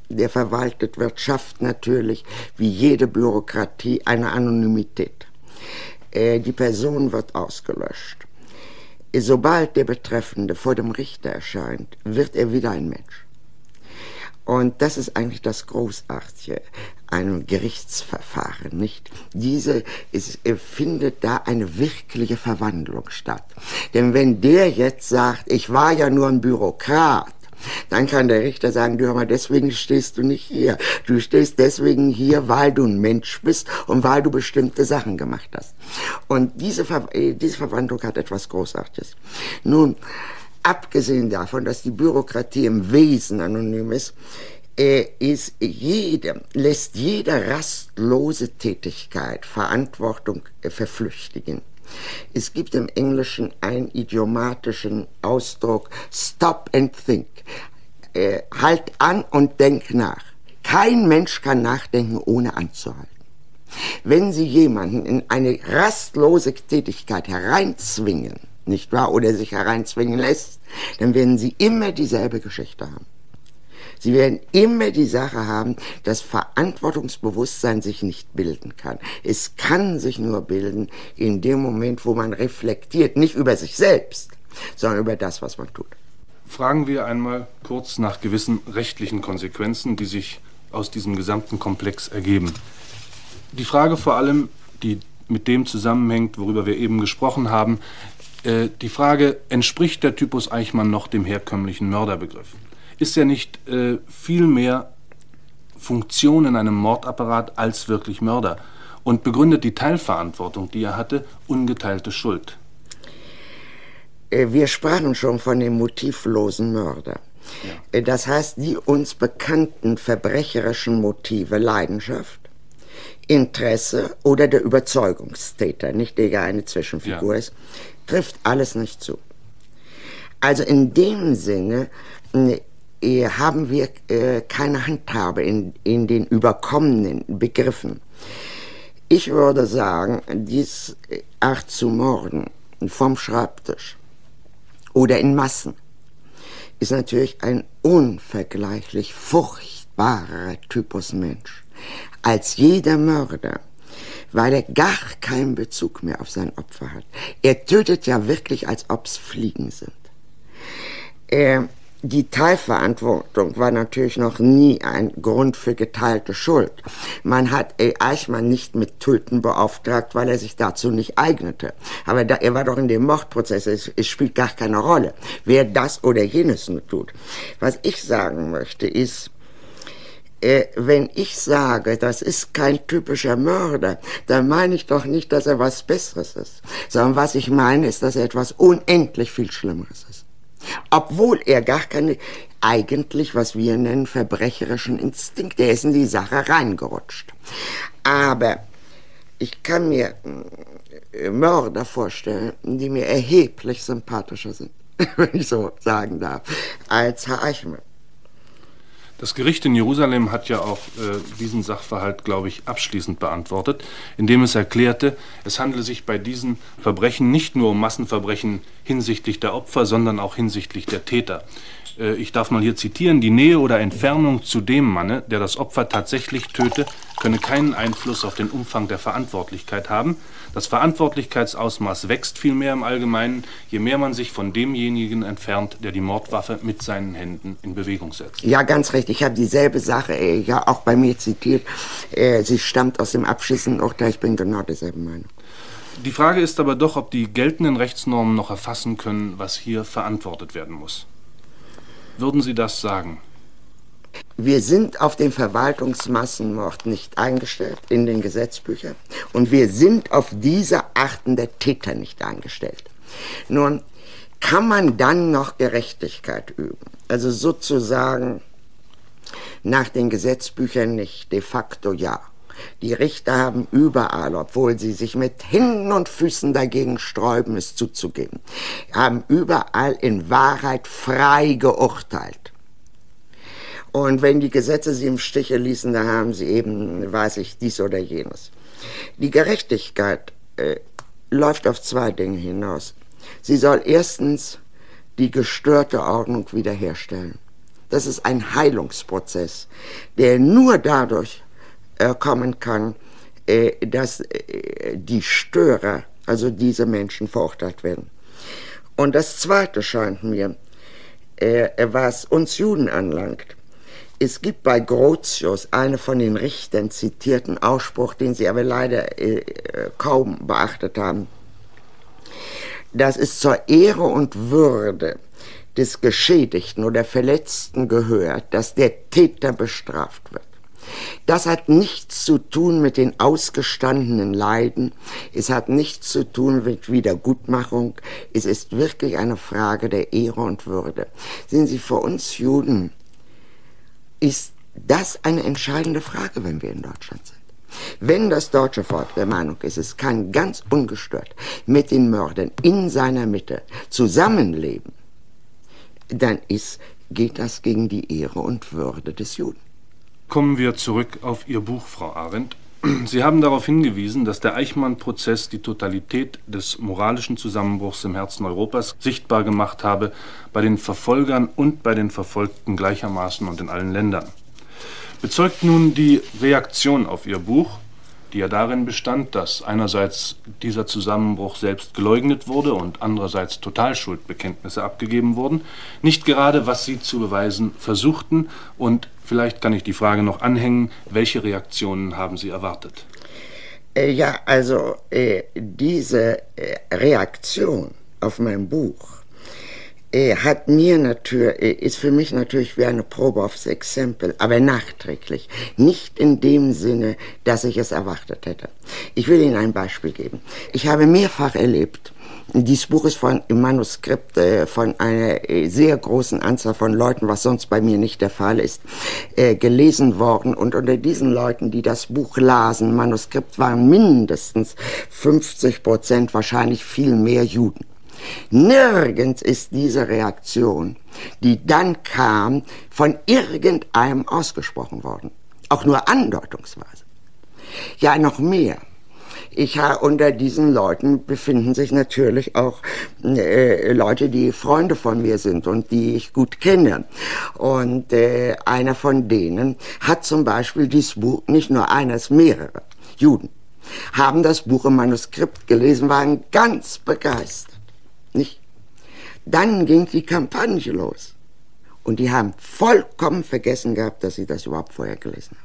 der verwaltet wird, schafft natürlich, wie jede Bürokratie, eine Anonymität. Äh, die Person wird ausgelöscht. Sobald der Betreffende vor dem Richter erscheint, wird er wieder ein Mensch. Und das ist eigentlich das Großartige einem Gerichtsverfahren, nicht? Diese, es findet da eine wirkliche Verwandlung statt. Denn wenn der jetzt sagt, ich war ja nur ein Bürokrat, dann kann der Richter sagen, du hör mal, deswegen stehst du nicht hier. Du stehst deswegen hier, weil du ein Mensch bist und weil du bestimmte Sachen gemacht hast. Und diese, Ver diese Verwandlung hat etwas Großartiges. Nun, abgesehen davon, dass die Bürokratie im Wesen anonym ist, äh, ist jede, lässt jede rastlose Tätigkeit Verantwortung äh, verflüchtigen. Es gibt im Englischen einen idiomatischen Ausdruck, stop and think. Äh, halt an und denk nach. Kein Mensch kann nachdenken, ohne anzuhalten. Wenn Sie jemanden in eine rastlose Tätigkeit hereinzwingen, nicht wahr, oder sich hereinzwingen lässt, dann werden Sie immer dieselbe Geschichte haben. Sie werden immer die Sache haben, dass Verantwortungsbewusstsein sich nicht bilden kann. Es kann sich nur bilden in dem Moment, wo man reflektiert, nicht über sich selbst, sondern über das, was man tut. Fragen wir einmal kurz nach gewissen rechtlichen Konsequenzen, die sich aus diesem gesamten Komplex ergeben. Die Frage vor allem, die mit dem zusammenhängt, worüber wir eben gesprochen haben, äh, die Frage, entspricht der Typus Eichmann noch dem herkömmlichen Mörderbegriff? Ist er nicht äh, viel mehr Funktion in einem Mordapparat als wirklich Mörder? Und begründet die Teilverantwortung, die er hatte, ungeteilte Schuld? Wir sprachen schon von dem motivlosen Mörder. Ja. Das heißt, die uns bekannten verbrecherischen Motive, Leidenschaft, Interesse oder der Überzeugungstäter, nicht der eine Zwischenfigur ja. ist, trifft alles nicht zu. Also in dem Sinne äh, haben wir äh, keine Handhabe in, in den überkommenen Begriffen. Ich würde sagen, dies Art zu morden vom Schreibtisch oder in Massen ist natürlich ein unvergleichlich furchtbarer Typus Mensch als jeder Mörder, weil er gar keinen Bezug mehr auf sein Opfer hat. Er tötet ja wirklich, als ob es Fliegen sind. Er, die Teilverantwortung war natürlich noch nie ein Grund für geteilte Schuld. Man hat Eichmann nicht mit Töten beauftragt, weil er sich dazu nicht eignete. Aber da, er war doch in dem Mordprozess, es, es spielt gar keine Rolle, wer das oder jenes nur tut. Was ich sagen möchte ist, Äh, wenn ich sage, das ist kein typischer Mörder, dann meine ich doch nicht, dass er was Besseres ist, sondern was ich meine, ist, dass er etwas unendlich viel Schlimmeres ist. Obwohl er gar keine, eigentlich, was wir nennen, verbrecherischen Instinkt, der ist in die Sache reingerutscht. Aber ich kann mir äh, Mörder vorstellen, die mir erheblich sympathischer sind, wenn ich so sagen darf, als Herr Eichmann. Das Gericht in Jerusalem hat ja auch äh, diesen Sachverhalt, glaube ich, abschließend beantwortet, indem es erklärte, es handele sich bei diesen Verbrechen nicht nur um Massenverbrechen hinsichtlich der Opfer, sondern auch hinsichtlich der Täter. Äh, ich darf mal hier zitieren, die Nähe oder Entfernung zu dem Manne, der das Opfer tatsächlich töte, könne keinen Einfluss auf den Umfang der Verantwortlichkeit haben. Das Verantwortlichkeitsausmaß wächst vielmehr im Allgemeinen, je mehr man sich von demjenigen entfernt, der die Mordwaffe mit seinen Händen in Bewegung setzt. Ja, ganz recht. Ich habe dieselbe Sache äh, ja auch bei mir zitiert. Äh, sie stammt aus dem abschließenden Urteil. Ich bin genau derselben Meinung. Die Frage ist aber doch, ob die geltenden Rechtsnormen noch erfassen können, was hier verantwortet werden muss. Würden Sie das sagen? Wir sind auf den Verwaltungsmassenmord nicht eingestellt in den Gesetzbüchern und wir sind auf diese Arten der Täter nicht eingestellt. Nun, kann man dann noch Gerechtigkeit üben? Also sozusagen nach den Gesetzbüchern nicht, de facto ja. Die Richter haben überall, obwohl sie sich mit Händen und Füßen dagegen sträuben, es zuzugeben, haben überall in Wahrheit frei geurteilt. Und wenn die Gesetze sie im Stiche ließen, da haben sie eben, weiß ich, dies oder jenes. Die Gerechtigkeit äh, läuft auf zwei Dinge hinaus. Sie soll erstens die gestörte Ordnung wiederherstellen. Das ist ein Heilungsprozess, der nur dadurch äh, kommen kann, äh, dass äh, die Störer, also diese Menschen, verurteilt werden. Und das Zweite scheint mir, äh, was uns Juden anlangt, es gibt bei Grotius einen von den Richtern zitierten Ausspruch, den sie aber leider äh, kaum beachtet haben. Dass es zur Ehre und Würde des Geschädigten oder Verletzten gehört, dass der Täter bestraft wird. Das hat nichts zu tun mit den ausgestandenen Leiden, es hat nichts zu tun mit Wiedergutmachung, es ist wirklich eine Frage der Ehre und Würde. Sehen Sie, für uns Juden ist das eine entscheidende Frage, wenn wir in Deutschland sind. Wenn das deutsche Volk der Meinung ist, es kann ganz ungestört mit den Mördern in seiner Mitte zusammenleben, dann ist, geht das gegen die Ehre und Würde des Juden. Kommen wir zurück auf Ihr Buch, Frau Arendt. Sie haben darauf hingewiesen, dass der Eichmann-Prozess die Totalität des moralischen Zusammenbruchs im Herzen Europas sichtbar gemacht habe, bei den Verfolgern und bei den Verfolgten gleichermaßen und in allen Ländern. Bezeugt nun die Reaktion auf Ihr Buch, die ja darin bestand, dass einerseits dieser Zusammenbruch selbst geleugnet wurde und andererseits Totalschuldbekenntnisse abgegeben wurden, nicht gerade, was Sie zu beweisen versuchten, und vielleicht kann ich die Frage noch anhängen, welche Reaktionen haben Sie erwartet? Äh, ja, also äh, diese äh, Reaktion auf mein Buch äh, hat mir natürlich, äh, ist für mich natürlich wie eine Probe aufs Exempel, aber nachträglich. Nicht in dem Sinne, dass ich es erwartet hätte. Ich will Ihnen ein Beispiel geben. Ich habe mehrfach erlebt, dieses Buch ist von, im Manuskript äh, von einer äh, sehr großen Anzahl von Leuten, was sonst bei mir nicht der Fall ist, äh, gelesen worden. Und unter diesen Leuten, die das Buch lasen, Manuskript, waren mindestens fünfzig Prozent, wahrscheinlich viel mehr Juden. Nirgends ist diese Reaktion, die dann kam, von irgendeinem ausgesprochen worden. Auch nur andeutungsweise. Ja, noch mehr. Ich habe, unter diesen Leuten befinden sich natürlich auch äh, Leute, die Freunde von mir sind und die ich gut kenne. Und äh, einer von denen hat zum Beispiel dieses Buch, nicht nur eines, mehrere Juden, haben das Buch im Manuskript gelesen, waren ganz begeistert. Nicht? Dann ging die Kampagne los. Und die haben vollkommen vergessen gehabt, dass sie das überhaupt vorher gelesen haben.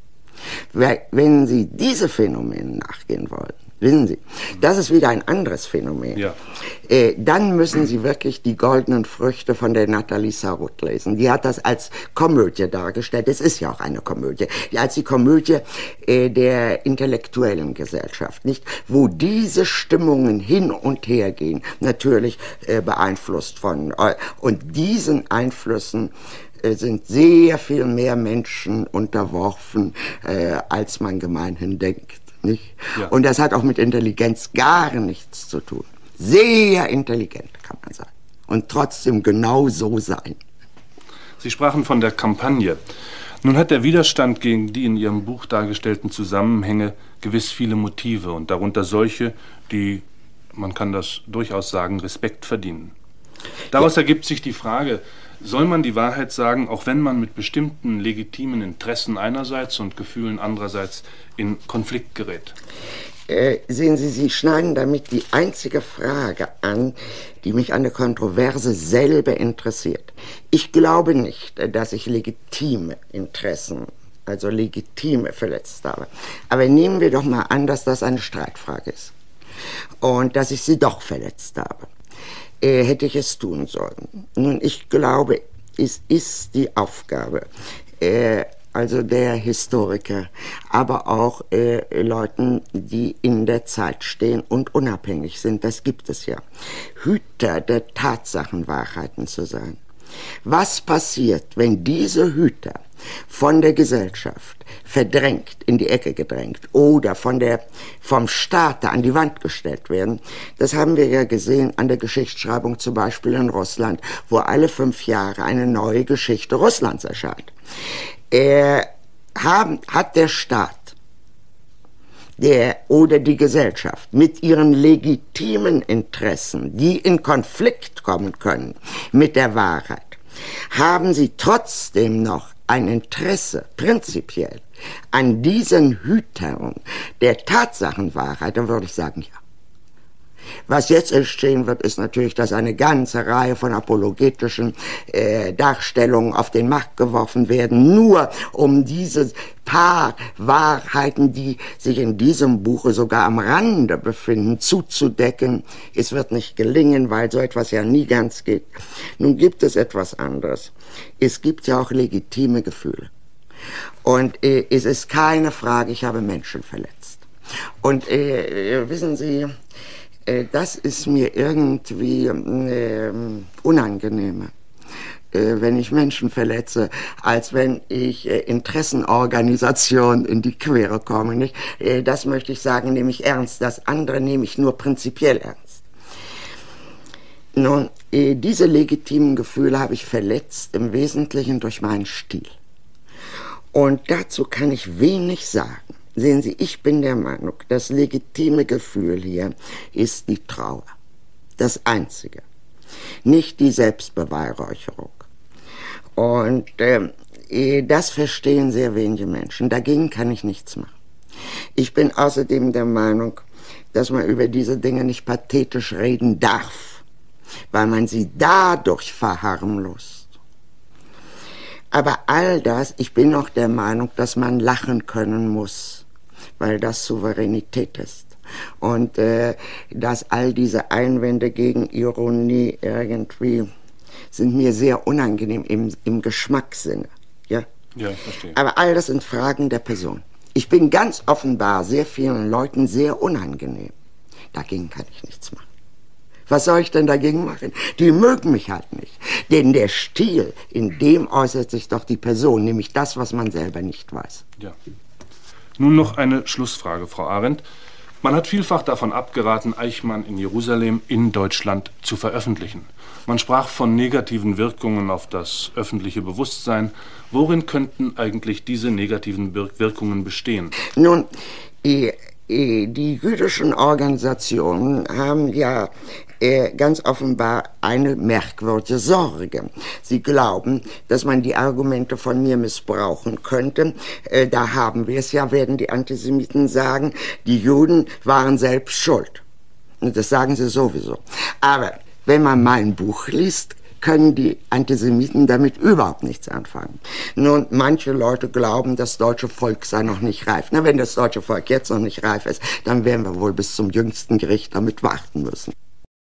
Wenn Sie diese Phänomene nachgehen wollen, wissen Sie, das ist wieder ein anderes Phänomen. Ja. Äh, dann müssen Sie wirklich die goldenen Früchte von der Nathalie Sarraute lesen. Die hat das als Komödie dargestellt. Es ist ja auch eine Komödie. Als die Komödie äh, der intellektuellen Gesellschaft, nicht? Wo diese Stimmungen hin und her gehen, natürlich äh, beeinflusst von, äh, und diesen Einflüssen sind sehr viel mehr Menschen unterworfen, äh, als man gemeinhin denkt. Nicht? Ja. Und das hat auch mit Intelligenz gar nichts zu tun. Sehr intelligent, kann man sagen. Und trotzdem genau so sein. Sie sprachen von der Kampagne. Nun hat der Widerstand gegen die in Ihrem Buch dargestellten Zusammenhänge gewiss viele Motive und darunter solche, die, man kann das durchaus sagen, Respekt verdienen. Daraus ja. ergibt sich die Frage, soll man die Wahrheit sagen, auch wenn man mit bestimmten legitimen Interessen einerseits und Gefühlen andererseits in Konflikt gerät? Äh, sehen Sie, Sie schneiden damit die einzige Frage an, die mich an der Kontroverse selber interessiert. Ich glaube nicht, dass ich legitime Interessen, also legitime verletzt habe. Aber nehmen wir doch mal an, dass das eine Streitfrage ist und dass ich sie doch verletzt habe. Äh, hätte ich es tun sollen. Nun, ich glaube, es ist die Aufgabe, äh, also der Historiker, aber auch äh, Leuten, die in der Zeit stehen und unabhängig sind, das gibt es ja, Hüter der Tatsachenwahrheiten zu sein. Was passiert, wenn diese Hüter von der Gesellschaft verdrängt, in die Ecke gedrängt oder von der, vom Staate an die Wand gestellt werden? Das haben wir ja gesehen an der Geschichtsschreibung zum Beispiel in Russland, wo alle fünf Jahre eine neue Geschichte Russlands erscheint. Äh, haben, hat der Staat der oder die Gesellschaft mit ihren legitimen Interessen, die in Konflikt kommen können mit der Wahrheit, haben Sie trotzdem noch ein Interesse, prinzipiell, an diesen Hütern der Tatsachenwahrheit, dann würde ich sagen, ja. Was jetzt entstehen wird, ist natürlich, dass eine ganze Reihe von apologetischen äh, Darstellungen auf den Markt geworfen werden, nur um diese paar Wahrheiten, die sich in diesem Buche sogar am Rande befinden, zuzudecken. Es wird nicht gelingen, weil so etwas ja nie ganz geht. Nun gibt es etwas anderes. Es gibt ja auch legitime Gefühle. Und äh, es ist keine Frage, ich habe Menschen verletzt. Und äh, wissen Sie, das ist mir irgendwie äh, unangenehmer, äh, wenn ich Menschen verletze, als wenn ich äh, Interessenorganisationen in die Quere komme. Nicht? Äh, das möchte ich sagen, nehme ich ernst. Das andere nehme ich nur prinzipiell ernst. Nun, äh, diese legitimen Gefühle habe ich verletzt, im Wesentlichen durch meinen Stil. Und dazu kann ich wenig sagen. Sehen Sie, ich bin der Meinung, das legitime Gefühl hier ist die Trauer. Das Einzige. Nicht die Selbstbeweihräucherung. Und äh, das verstehen sehr wenige Menschen. Dagegen kann ich nichts machen. Ich bin außerdem der Meinung, dass man über diese Dinge nicht pathetisch reden darf, weil man sie dadurch verharmlost. Aber all das, ich bin auch der Meinung, dass man lachen können muss, weil das Souveränität ist. Und äh, dass all diese Einwände gegen Ironie irgendwie sind mir sehr unangenehm im, im Geschmackssinne. Ja? Ja, ich verstehe. Aber all das sind Fragen der Person. Ich bin ganz offenbar sehr vielen Leuten sehr unangenehm. Dagegen kann ich nichts machen. Was soll ich denn dagegen machen? Die mögen mich halt nicht. Denn der Stil, in dem äußert sich doch die Person, nämlich das, was man selber nicht weiß. Ja. Nun noch eine Schlussfrage, Frau Arendt. Man hat vielfach davon abgeraten, Eichmann in Jerusalem in Deutschland zu veröffentlichen. Man sprach von negativen Wirkungen auf das öffentliche Bewusstsein. Worin könnten eigentlich diese negativen Wirkungen bestehen? Nun, die, die jüdischen Organisationen haben ja äh, ganz offenbar eine merkwürdige Sorge. Sie glauben, dass man die Argumente von mir missbrauchen könnte. Äh, da haben wir es ja, werden die Antisemiten sagen, die Juden waren selbst schuld. Und das sagen sie sowieso. Aber wenn man mein Buch liest, können die Antisemiten damit überhaupt nichts anfangen. Nun, manche Leute glauben, das deutsche Volk sei noch nicht reif. Na, wenn das deutsche Volk jetzt noch nicht reif ist, dann werden wir wohl bis zum jüngsten Gericht damit warten müssen.